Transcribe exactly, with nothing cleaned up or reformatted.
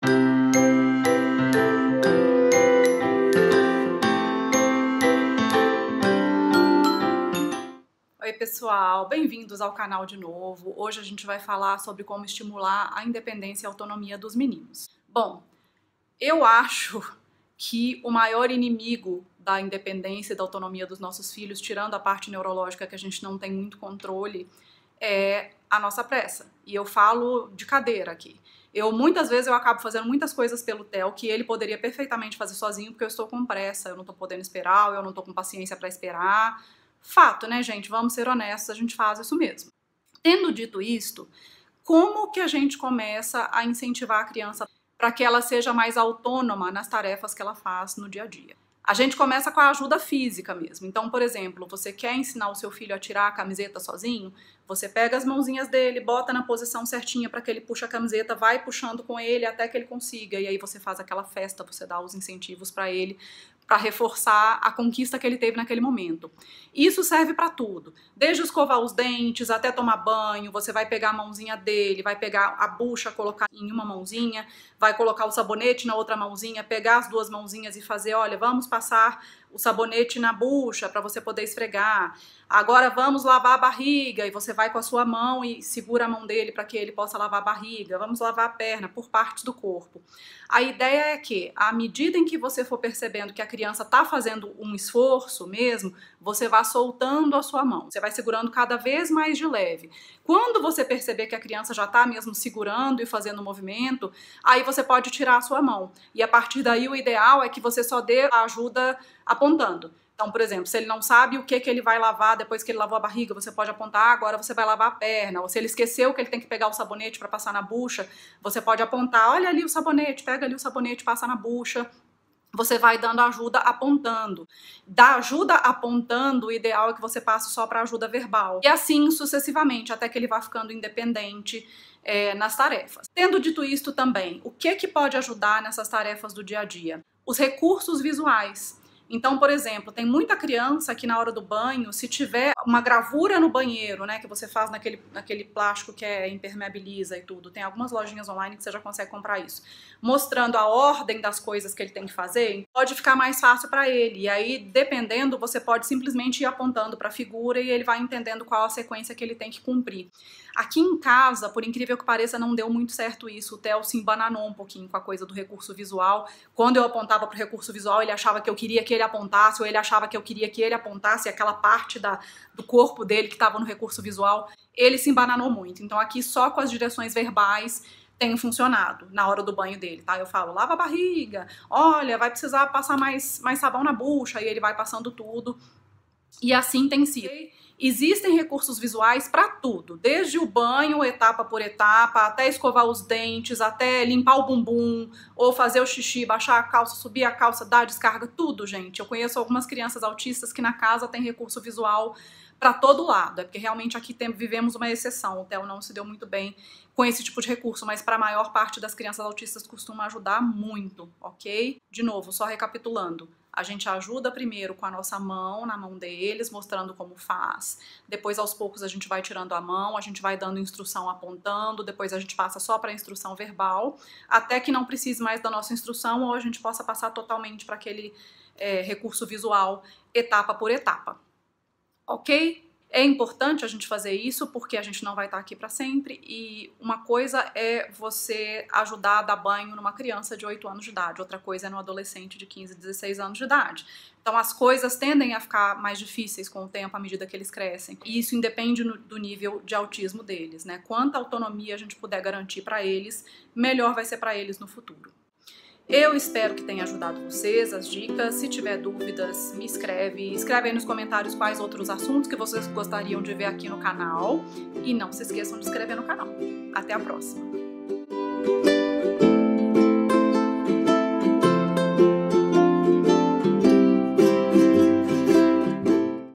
Oi pessoal, bem-vindos ao canal de novo. Hoje a gente vai falar sobre como estimular a independência e a autonomia dos meninos. Bom, eu acho que o maior inimigo da independência e da autonomia dos nossos filhos, tirando a parte neurológica que a gente não tem muito controle, é a nossa pressa. E eu falo de cadeira aqui. Eu, muitas vezes, eu acabo fazendo muitas coisas pelo Theo que ele poderia perfeitamente fazer sozinho, porque eu estou com pressa, eu não estou podendo esperar, eu não estou com paciência para esperar. Fato, né, gente? Vamos ser honestos, a gente faz isso mesmo. Tendo dito isto, como que a gente começa a incentivar a criança para que ela seja mais autônoma nas tarefas que ela faz no dia a dia? A gente começa com a ajuda física mesmo. Então, por exemplo, você quer ensinar o seu filho a tirar a camiseta sozinho? Você pega as mãozinhas dele, bota na posição certinha para que ele puxe a camiseta, vai puxando com ele até que ele consiga. E aí você faz aquela festa, você dá os incentivos para ele, para reforçar a conquista que ele teve naquele momento. Isso serve para tudo, desde escovar os dentes até tomar banho. Você vai pegar a mãozinha dele, vai pegar a bucha, colocar em uma mãozinha, vai colocar o sabonete na outra mãozinha, pegar as duas mãozinhas e fazer, olha, vamos passar o sabonete na bucha para você poder esfregar. Agora vamos lavar a barriga, e você vai com a sua mão e segura a mão dele para que ele possa lavar a barriga. Vamos lavar a perna por partes do corpo. A ideia é que, à medida em que você for percebendo que a criança está fazendo um esforço mesmo, você vai soltando a sua mão. Você vai segurando cada vez mais de leve. Quando você perceber que a criança já está mesmo segurando e fazendo o movimento, aí você pode tirar a sua mão. E a partir daí o ideal é que você só dê a ajuda apontando. Então, por exemplo, se ele não sabe o que, que ele vai lavar depois que ele lavou a barriga, você pode apontar, ah, agora você vai lavar a perna. Ou se ele esqueceu que ele tem que pegar o sabonete para passar na bucha, você pode apontar, olha ali o sabonete, pega ali o sabonete, passa na bucha. Você vai dando ajuda apontando. Da ajuda apontando, o ideal é que você passe só para ajuda verbal. E assim sucessivamente, até que ele vá ficando independente é, nas tarefas. Tendo dito isto também, o que, que pode ajudar nessas tarefas do dia a dia? Os recursos visuais. Então, por exemplo, tem muita criança que na hora do banho, se tiver uma gravura no banheiro, né, que você faz naquele, naquele plástico que é impermeabiliza e tudo, tem algumas lojinhas online que você já consegue comprar isso, mostrando a ordem das coisas que ele tem que fazer, pode ficar mais fácil para ele. E aí, dependendo, você pode simplesmente ir apontando para a figura e ele vai entendendo qual a sequência que ele tem que cumprir. Aqui em casa, por incrível que pareça, não deu muito certo isso. O Theo se embananou um pouquinho com a coisa do recurso visual. Quando eu apontava para o recurso visual, ele achava que eu queria que ele apontasse, ou ele achava que eu queria que ele apontasse aquela parte da, do corpo dele que estava no recurso visual. Ele se embananou muito. Então aqui só com as direções verbais tem funcionado na hora do banho dele, tá? Eu falo, lava a barriga, olha, vai precisar passar mais, mais sabão na bucha, e ele vai passando tudo. E assim tem sido. Existem recursos visuais para tudo, desde o banho, etapa por etapa, até escovar os dentes, até limpar o bumbum, ou fazer o xixi, baixar a calça, subir a calça, dar descarga, tudo, gente. Eu conheço algumas crianças autistas que na casa tem recurso visual para todo lado, é porque realmente aqui tem, vivemos uma exceção. O Theo não se deu muito bem com esse tipo de recurso, mas para a maior parte das crianças autistas costuma ajudar muito, ok? De novo, só recapitulando. A gente ajuda primeiro com a nossa mão, na mão deles, mostrando como faz. Depois, aos poucos, a gente vai tirando a mão, a gente vai dando instrução apontando, depois a gente passa só para a instrução verbal, até que não precise mais da nossa instrução ou a gente possa passar totalmente para aquele é, recurso visual, etapa por etapa. Ok? É importante a gente fazer isso porque a gente não vai estar aqui para sempre, e uma coisa é você ajudar a dar banho numa criança de oito anos de idade, outra coisa é no adolescente de quinze, dezesseis anos de idade. Então as coisas tendem a ficar mais difíceis com o tempo à medida que eles crescem, e isso independe no, do nível de autismo deles, né? Quanta autonomia a gente puder garantir para eles, melhor vai ser para eles no futuro. Eu espero que tenha ajudado vocês, as dicas. Se tiver dúvidas, me escreve. Escreve aí nos comentários quais outros assuntos que vocês gostariam de ver aqui no canal. E não se esqueçam de se inscrever no canal. Até a próxima!